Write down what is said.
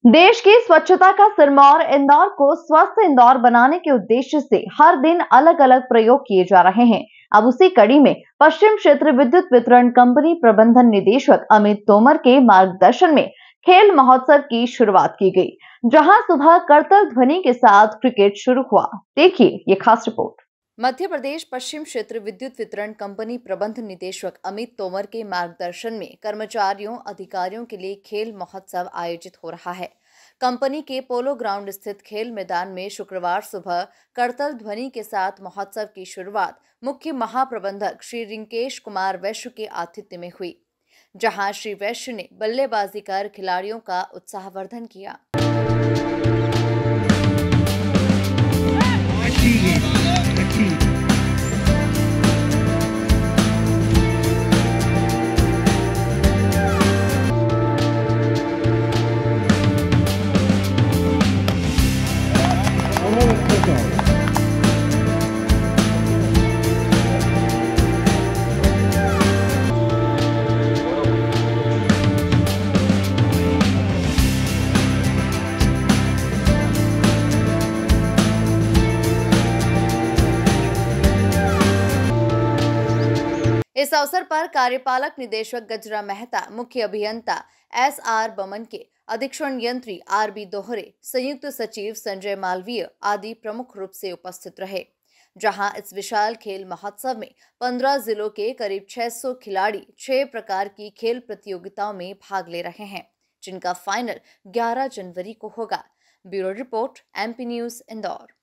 देश की स्वच्छता का सिरमौर इंदौर को स्वस्थ इंदौर बनाने के उद्देश्य से हर दिन अलग अलग प्रयोग किए जा रहे हैं। अब उसी कड़ी में पश्चिम क्षेत्र विद्युत वितरण कंपनी प्रबंधन निदेशक अमित तोमर के मार्गदर्शन में खेल महोत्सव की शुरुआत की गई, जहां सुबह करतल ध्वनि के साथ क्रिकेट शुरू हुआ। देखिए ये खास रिपोर्ट। मध्य प्रदेश पश्चिम क्षेत्र विद्युत वितरण कंपनी प्रबंध निदेशक अमित तोमर के मार्गदर्शन में कर्मचारियों अधिकारियों के लिए खेल महोत्सव आयोजित हो रहा है। कंपनी के पोलो ग्राउंड स्थित खेल मैदान में शुक्रवार सुबह करतल ध्वनि के साथ महोत्सव की शुरुआत मुख्य महाप्रबंधक श्री रिंकेश कुमार वैश्य के आतिथ्य में हुई, जहां श्री वैश्य ने बल्लेबाजी कर खिलाड़ियों का उत्साहवर्धन किया। इस अवसर पर कार्यपालक निदेशक गजरा मेहता, मुख्य अभियंता SR बमन के, अधीक्षण यंत्री RB दोहरे, संयुक्त सचिव संजय मालवीय आदि प्रमुख रूप से उपस्थित रहे। जहां इस विशाल खेल महोत्सव में 15 जिलों के करीब 600 खिलाड़ी 6 प्रकार की खेल प्रतियोगिताओं में भाग ले रहे हैं, जिनका फाइनल 11 जनवरी को होगा। Bureau report, MP news, Indore.